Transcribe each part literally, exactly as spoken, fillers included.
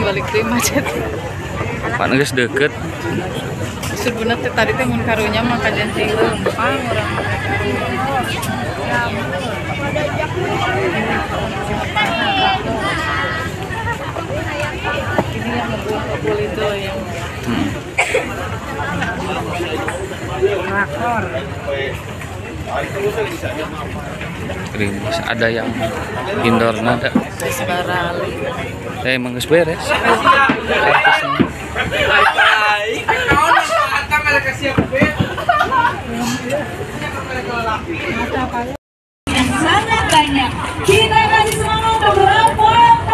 balik deui macet. Pan geus deukeut. Sebenarnya teh tadi teh mun karunya mah kajian teh lempang urang. Ini yang ngebul-ngebul itu yang rakor. Gerimis ada yang indoor ada. Barali. Eh emang geus beres. Yang sangat banyak. Kita kasih semangat untuk berapa?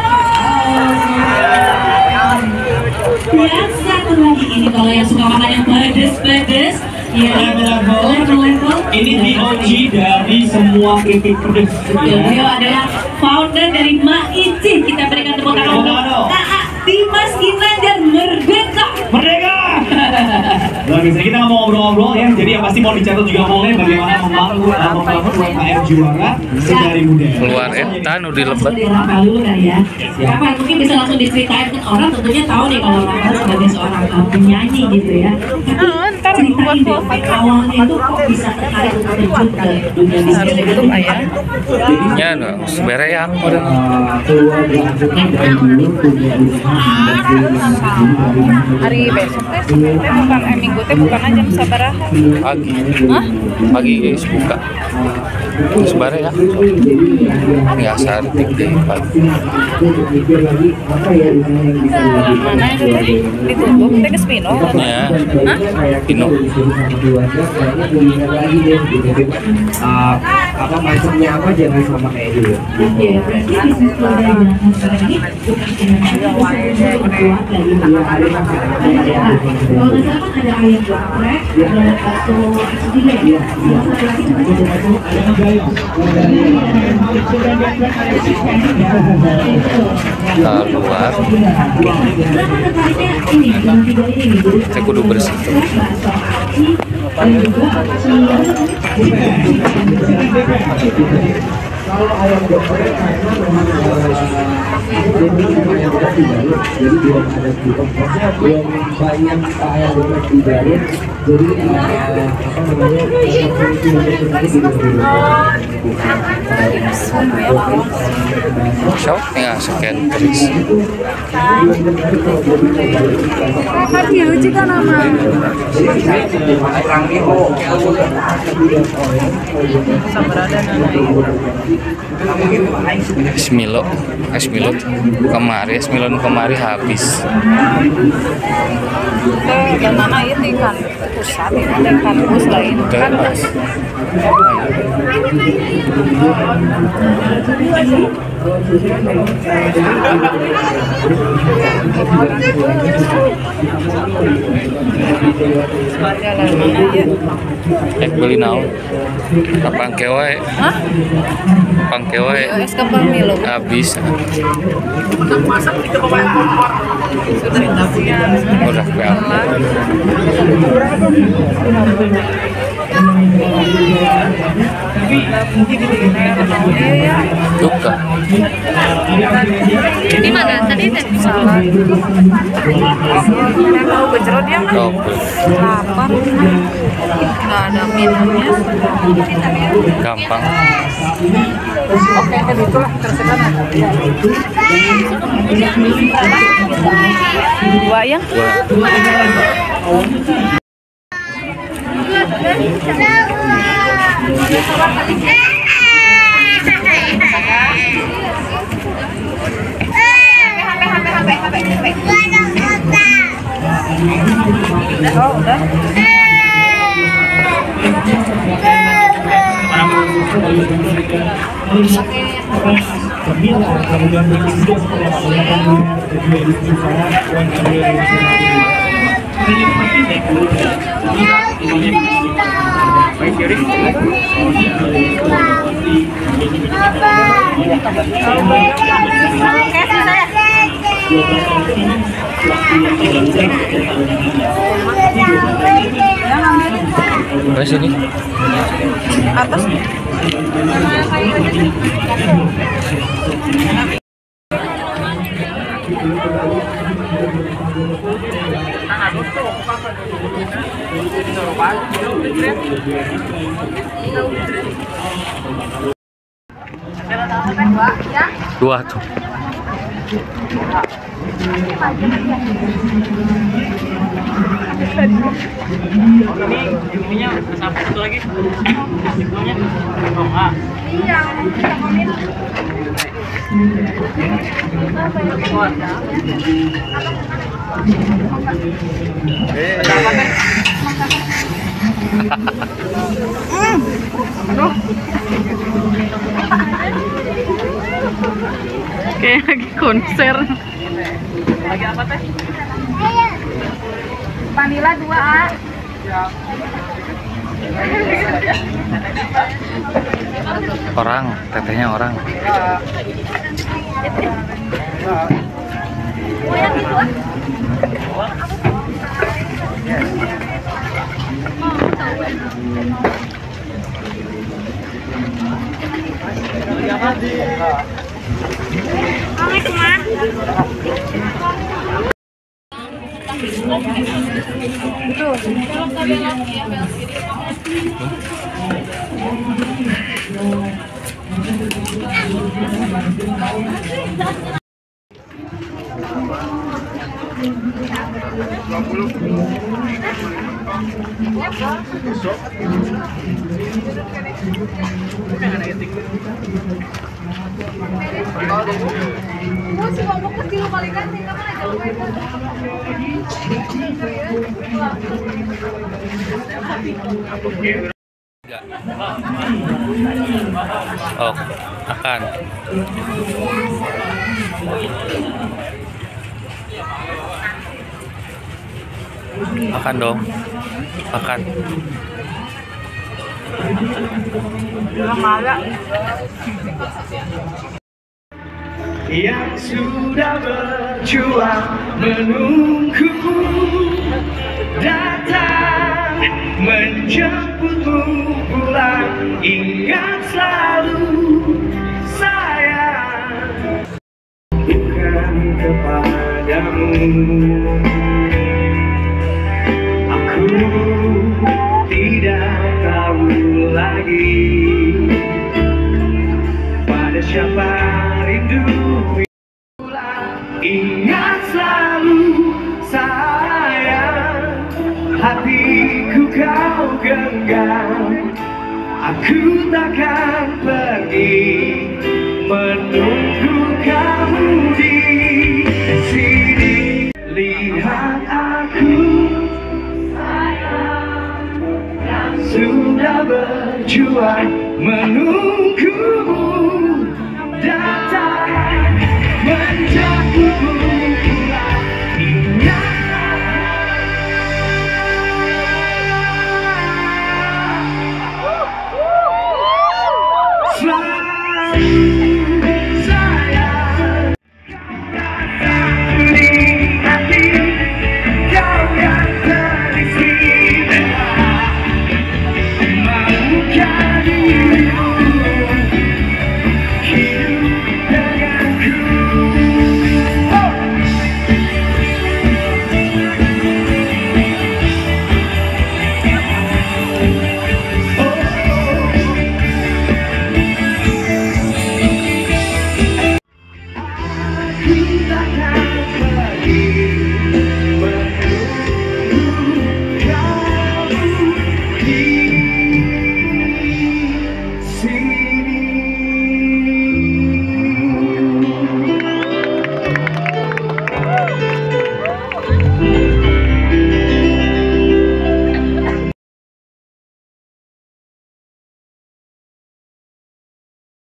Yang satu lagi ini kalau yang suka makan yang pedes-pedes, ya level-level. Ini D O G dari semua keripik pedes. Beliau adalah founder dari Ma Ici. Kita berikan tepuk tangan untuk Kak Dimas Ginanjar Merdeka. Merdeka. Luar biasa, kita nggak mau ngobrol-ngobrol ya. Jadi yang pasti mau dicatat juga boleh bagaimana membangun membangun U M K M juara sedari muda. Keluar eta nu dilebet. Rafael dulu kali ya. Rafael mungkin bisa langsung diceritain kan orang tentunya tahu nih kalau Rafael sebagai seorang uh, penyanyi gitu ya. Tapi ceritain deh awalnya itu kok bisa tertarik untuk terjun ke dunia bisnis itu ayah. Nya nu sebere ya urang. Hari besok teh teh bukan eh minggu teh bukan aja jam sabaraha. Pagi. Hah? Pagi guys buka. Sebare ya. Biasa detik deh pagi. Mana itu teh? Ditutup teh ke Spino. Ya. Hah? Pino. Uh, apa mindsetnya apa jangan sama kayak dulu. Iya, berarti bisnis keluarga yang sekarang ini bukan cuma berkuat dari kalau nggak salah kan ada ayam geprek, ada bakso juga ya. Yang satu lagi Keluar. Saya kudu bersih. Kalau ayam geprek karena memang jadi ayam geprek dibayar, jadi belum ada ongkosnya, belum banyak ayam geprek dibayar, jadi apa namanya konsumsi untuk sendiri Show tinggal scan terus. Kan dia juga nama. Sabarada Es Milo, es Milo kemari, es Milo kemari habis. Teh dan mana itu kan pusat itu dan kampus lain kampus. Jalan mana ya? Ek beli naon? Kapang kewe. Hah? Kapang kewe. Es kapal Milo. Habis. Sudah tapian. Udah peal. Duka. Di mana tadi teh salah. Yang tahu gejrot ya kan? Lapar. Nggak ada minumnya. Gampang. Oke, kan itulah tersekarang. Dua yang? Dua. Oh, udah. Wes ini atas. Dua tuh. Ini ininya sampai satu lagi. Sikunya. Oh, ah. Iya, kita komin. Kayak lagi konser. Lagi apa teh? Vanilla dua A. Orang, tetehnya orang. Oh yang itu ah. Alex mah. Mau sih ngomong ke sini paling kan tinggal mana jauh itu. Oh, akan. Makan dong. Makan. Yang sudah berjuang menunggu datang menjemputmu pulang, ingat selalu sayang bukan kepadamu. Aku tidak tahu lagi pada siapa rindu. Ingat selalu sayang, hatiku kau genggam. Aku takkan pergi menunggu kamu di sini. Lihat aku sayang, sudah berjuang menunggumu datang menjemput.